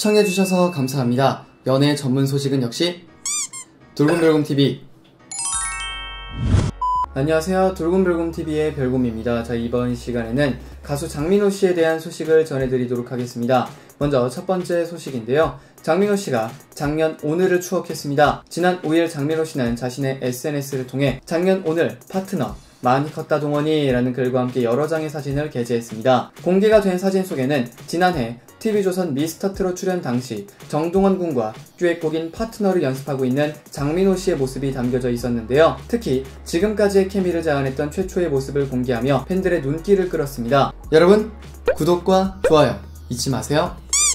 시청해주셔서 감사합니다. 연애 전문 소식은 역시 돌곰별곰TV. 안녕하세요. 돌곰별곰TV의 별곰입니다. 자, 이번 시간에는 가수 장민호씨에 대한 소식을 전해드리도록 하겠습니다. 먼저 첫 번째 소식인데요. 장민호씨가 작년 오늘을 추억했습니다. 지난 5일 장민호씨는 자신의 SNS를 통해 작년 오늘 파트너 많이 컸다 동원이 라는 글과 함께 여러 장의 사진을 게재했습니다. 공개가 된 사진 속에는 지난해 TV조선 미스터트롯 출연 당시 정동원 군과 듀엣곡인 파트너를 연습하고 있는 장민호씨의 모습이 담겨져 있었는데요. 특히 지금까지의 케미를 자아냈던 최초의 모습을 공개하며 팬들의 눈길을 끌었습니다. 여러분, 구독과 좋아요 잊지 마세요.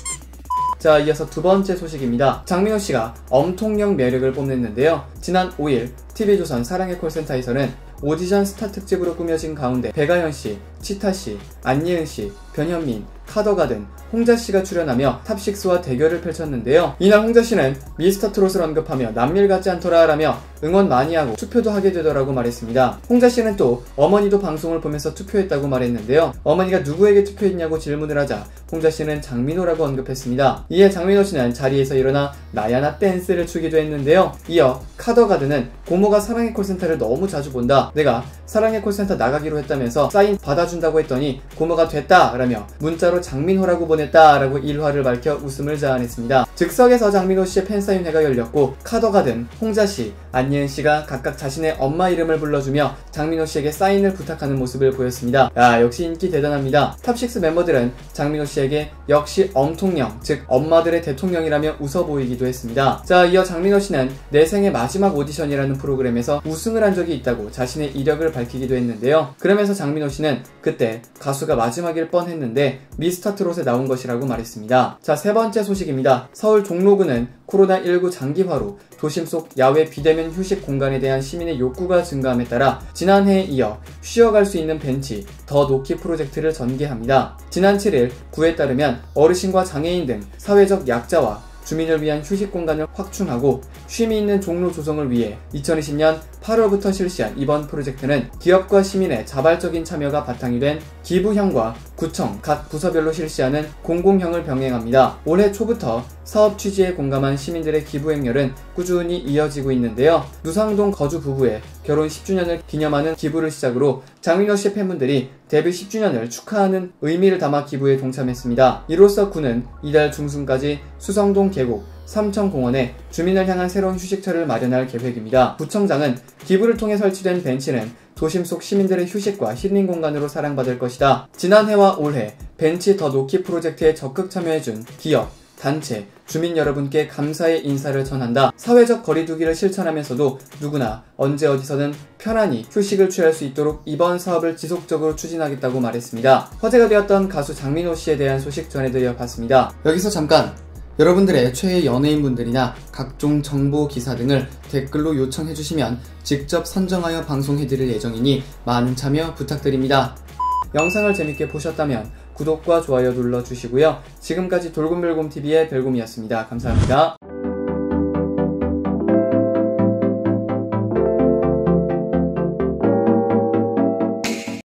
자, 이어서 두 번째 소식입니다. 장민호씨가 엄통령 매력을 뽐냈는데요. 지난 5일 TV조선 사랑의 콜센터에서는 오디션 스타 특집으로 꾸며진 가운데 백아연씨, 치타씨, 안예은씨, 변현민, 카더가 등 홍자씨가 출연하며 탑6와 대결을 펼쳤는데요. 이날 홍자씨는 미스터트롯을 언급하며 남일 같지 않더라 라며 응원 많이 하고 투표도 하게 되더라고 말했습니다. 홍자씨는 또 어머니도 방송을 보면서 투표했다고 말했는데요. 어머니가 누구에게 투표했냐고 질문을 하자 홍자씨는 장민호라고 언급했습니다. 이에 장민호씨는 자리에서 일어나 나야나 댄스를 추기도 했는데요. 이어 카더가드는 고모가 사랑의 콜센터를 너무 자주 본다. 내가 사랑의 콜센터 나가기로 했다면서 사인 받아준다고 했더니 고모가 됐다 라며 문자로 장민호라고 보냈다 라고 일화를 밝혀 웃음을 자아냈습니다. 즉석에서 장민호씨의 팬사인회가 열렸고 카더가든, 홍자씨, 안예은씨가 각각 자신의 엄마 이름을 불러주며 장민호씨에게 사인을 부탁하는 모습을 보였습니다. 야, 역시 인기 대단합니다. 탑6 멤버들은 장민호씨에게 역시 엄통령, 즉 엄마들의 대통령이라며 웃어 보이기도 했습니다. 자, 이어 장민호씨는 내 생의 마지막 오디션이라는 프로그램에서 우승을 한 적이 있다고 자신의 이력을 밝히기도 했는데요. 그러면서 장민호씨는 그때 가수가 마지막일 뻔했는데 미스터트롯에 나온 것이라고 말했습니다. 자, 세 번째 소식입니다. 서울 종로구는 코로나19 장기화로 도심 속 야외 비대면 휴식 공간에 대한 시민의 욕구가 증가함에 따라 지난해에 이어 쉬어갈 수 있는 벤치 더 놓기 프로젝트를 전개합니다. 지난 7일 구에 따르면 어르신과 장애인 등 사회적 약자와 주민을 위한 휴식 공간을 확충하고 쉼이 있는 종로 조성을 위해 2020년 8월부터 실시한 이번 프로젝트는 기업과 시민의 자발적인 참여가 바탕이 된 기부형과 구청, 각 부서별로 실시하는 공공형을 병행합니다. 올해 초부터 사업 취지에 공감한 시민들의 기부 행렬은 꾸준히 이어지고 있는데요. 누상동 거주 부부의 결혼 10주년을 기념하는 기부를 시작으로 장민호씨의 팬분들이 데뷔 10주년을 축하하는 의미를 담아 기부에 동참했습니다. 이로써 구는 이달 중순까지 수성동 계곡, 삼천공원에 주민을 향한 새로운 휴식처를 마련할 계획입니다. 구청장은 기부를 통해 설치된 벤치는 도심 속 시민들의 휴식과 힐링 공간으로 사랑받을 것이다. 지난해와 올해 벤치 더 놓기 프로젝트에 적극 참여해준 기업, 단체, 주민 여러분께 감사의 인사를 전한다. 사회적 거리두기를 실천하면서도 누구나 언제 어디서든 편안히 휴식을 취할 수 있도록 이번 사업을 지속적으로 추진하겠다고 말했습니다. 화제가 되었던 가수 장민호씨에 대한 소식 전해드려 봤습니다. 여기서 잠깐! 여러분들의 최애 연예인분들이나 각종 정보 기사 등을 댓글로 요청해주시면 직접 선정하여 방송해드릴 예정이니 많은 참여 부탁드립니다. 영상을 재밌게 보셨다면 구독과 좋아요 눌러주시고요. 지금까지 돌곰별곰TV의 별곰이었습니다. 감사합니다.